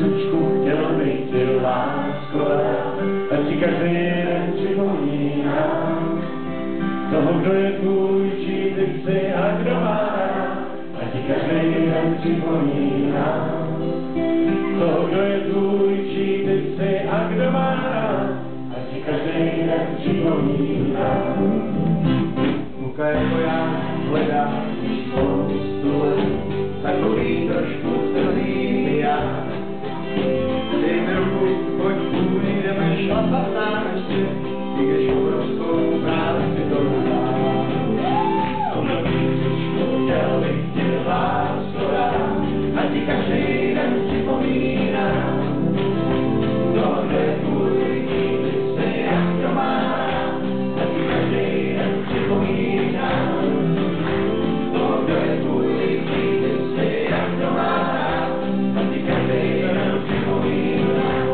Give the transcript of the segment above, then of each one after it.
písničku chtěl bych ti lásko dát, ať ti každý den připomínám toho, kdo je tvůj, čí ty jsi a kdo má rád. Ať ti každý den připomínám toho, kdo je tvůj, čí ty jsi a kdo má rád. Ať ti každý den připomínám. Kluka jako já hledá spoustu let, takový trošku celý já. Dej mi ruku, pojď půjdeme šlapat náš svět, i když obrovskou práci to dá. Tohle písničku chtěl bych ti lásko dát, a ti každý den připomínám. Tohle je tvůj, ty jsi a kdo má rád, a ti každý den připomínám. Tohle je tvůj, ty jsi a kdo má rád, a ti každý den připomínám.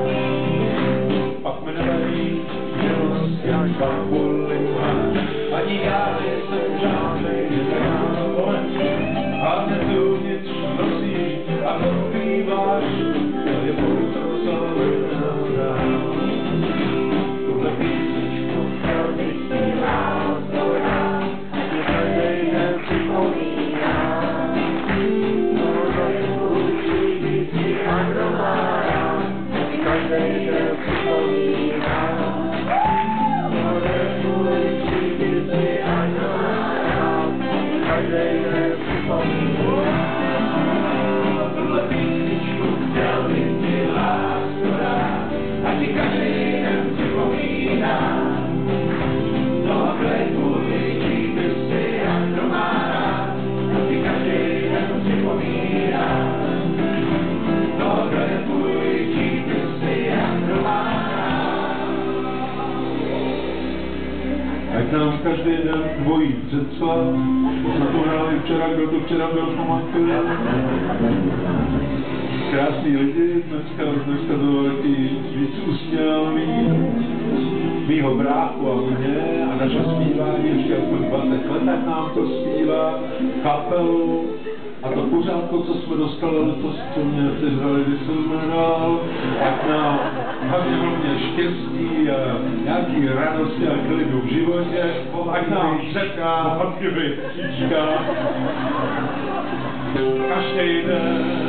Pak mi nebaví, milost jak bambuli máš, ani já nejsem žádnej známolec, a nezuvnitř nosíš a odkrýváš, to je pouze zelená. Tuhle písničku chtěl bych ti lásko dát, a ti každý den připomínám. Tohle je tvůj, ty jsi a kdo má rád, a ti každý den připomínám. Tohle je tvůj, ty jsi a kdo má rád, a ti každý den připomínám. Tuhle písničku chtěl bych ti lásko dát, a ti každý den připomínám. Tohle je tvůj, ty jsi a kdo má rád, a ti každý den připomínám. Tohle je tvůj, ty jsi a kdo má rád. Ať nám každý den dvojí představ, jsme to hráli včera, kdo to včera byl pamatuje. Krásný lidi, dneska to velký víc usmělný. Mýho bráchu a mě a naše zpívání, ještě aspoň 20 let, tak nám to zpívá, kapelu. A to pořádko, co jsme dostali letos, co mě přizvali, když jsem hrál, ať nám hlavně štěstí a nějaký radosti a klidu v životě, ať nám řeka, bohativý příčka, každý den.